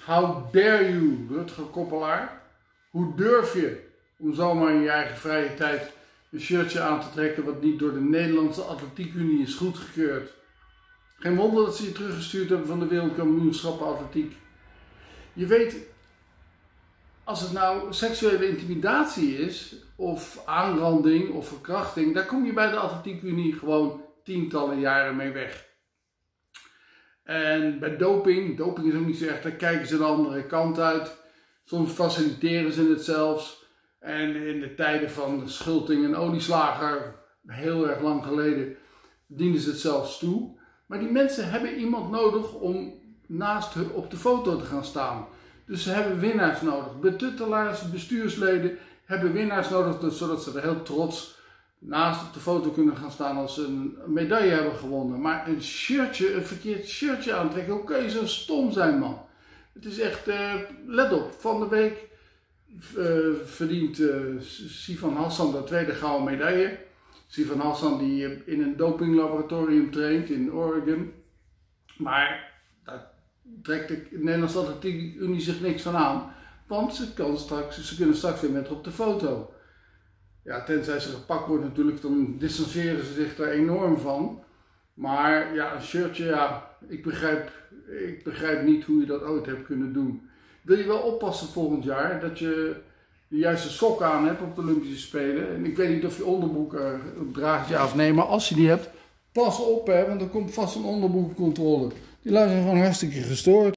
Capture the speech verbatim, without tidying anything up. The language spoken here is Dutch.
How dare you, Rutger Koppelaar? Hoe durf je om zomaar in je eigen vrije tijd een shirtje aan te trekken wat niet door de Nederlandse Atletiek Unie is goedgekeurd? Geen wonder dat ze je teruggestuurd hebben van de wereldkampioenschappen atletiek. Je weet, als het nou seksuele intimidatie is, of aanranding of verkrachting, daar kom je bij de Atletiek Unie gewoon tientallen jaren mee weg. En bij doping, doping is ook niet zo echt, daar kijken ze de andere kant uit. Soms faciliteren ze het zelfs. En in de tijden van Schulting en Olieslager, heel erg lang geleden, dienden ze het zelfs toe. Maar die mensen hebben iemand nodig om naast hun op de foto te gaan staan. Dus ze hebben winnaars nodig. Betuttelaars, bestuursleden hebben winnaars nodig, zodat ze er heel trots naast op de foto kunnen gaan staan als ze een medaille hebben gewonnen. Maar een shirtje, een verkeerd shirtje aantrekken, hoe kun je zo stom zijn, man? Het is echt, uh, let op, van de week uh, verdient uh, Sifan Hassan de tweede gouden medaille. Sifan Hassan die uh, in een dopinglaboratorium traint in Oregon. Maar daar trekt de Nederlandse Atletiek Unie zich niks van aan. Want ze, kan straks, ze kunnen straks weer met haar op de foto. Ja, tenzij ze gepakt wordt natuurlijk, dan distancieren ze zich daar enorm van. Maar ja, een shirtje, ja, ik begrijp, ik begrijp niet hoe je dat ooit hebt kunnen doen. Wil je wel oppassen volgend jaar, dat je de juiste sok aan hebt op de Olympische Spelen. En ik weet niet of je onderbroek uh, draagt, ja of nee, maar als je die hebt, pas op, hè, want er komt vast een onderbroekcontrole. Die lui zijn gewoon hartstikke gestoord.